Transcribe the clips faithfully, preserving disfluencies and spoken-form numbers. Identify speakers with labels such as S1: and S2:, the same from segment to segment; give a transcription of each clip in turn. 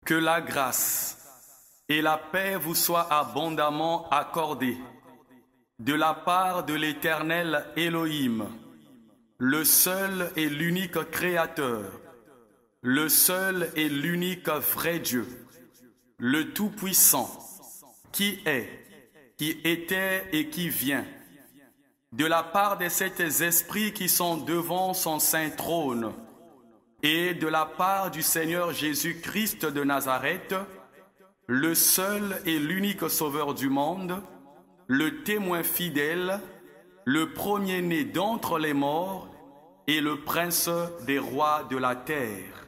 S1: Que la grâce et la paix vous soient abondamment accordées de la part de l'Éternel Elohim, le seul et l'unique Créateur, le seul et l'unique vrai Dieu, le Tout-Puissant, qui est, qui était et qui vient, de la part de ces esprits qui sont devant son saint trône, et de la part du Seigneur Jésus-Christ de Nazareth, le seul et l'unique Sauveur du monde, le témoin fidèle, le premier-né d'entre les morts et le prince des rois de la terre.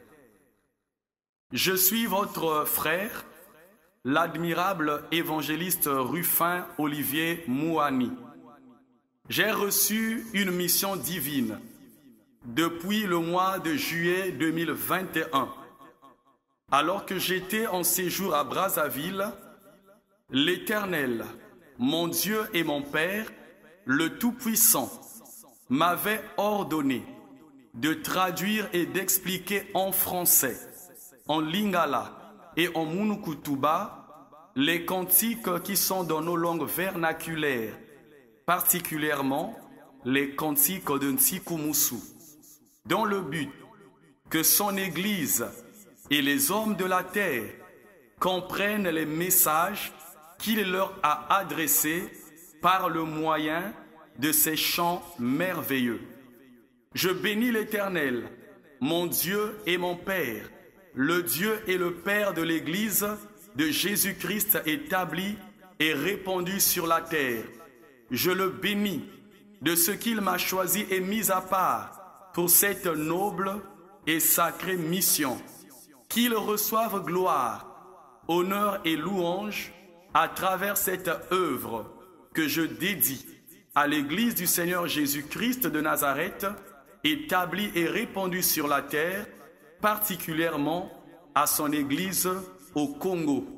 S1: Je suis votre frère, l'admirable évangéliste Rufin Olivier Mouhani. J'ai reçu une mission divine depuis le mois de juillet deux mille vingt et un. Alors que j'étais en séjour à Brazzaville, l'Éternel, mon Dieu et mon Père, le Tout-Puissant, m'avait ordonné de traduire et d'expliquer en français, en lingala et en munukutuba les cantiques qui sont dans nos langues vernaculaires, particulièrement les cantiques de Nsikumusu, dans le but que son Église et les hommes de la terre comprennent les messages qu'il leur a adressés par le moyen de ces chants merveilleux. Je bénis l'Éternel, mon Dieu et mon Père, le Dieu et le Père de l'Église de Jésus-Christ établi et répandu sur la terre. Je le bénis de ce qu'il m'a choisi et mis à part pour cette noble et sacrée mission. Qu'il reçoive gloire, honneur et louange à travers cette œuvre que je dédie à l'Église du Seigneur Jésus-Christ de Nazareth, établie et répandue sur la terre, particulièrement à son Église au Congo.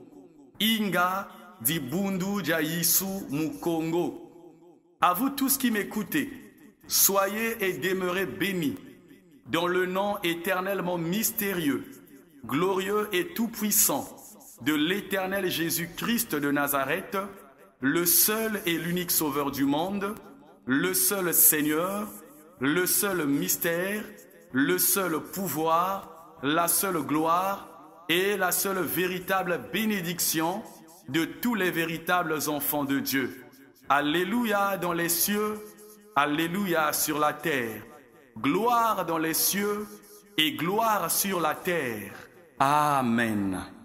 S1: Inga di Bundu Jayisu Mukongo. À vous tous qui m'écoutez, soyez et demeurez bénis dans le nom éternellement mystérieux, glorieux et tout-puissant de l'Éternel Jésus-Christ de Nazareth, le seul et l'unique Sauveur du monde, le seul Seigneur, le seul mystère, le seul pouvoir, la seule gloire et la seule véritable bénédiction de tous les véritables enfants de Dieu. Alléluia dans les cieux, Alléluia sur la terre, gloire dans les cieux et gloire sur la terre. Amen.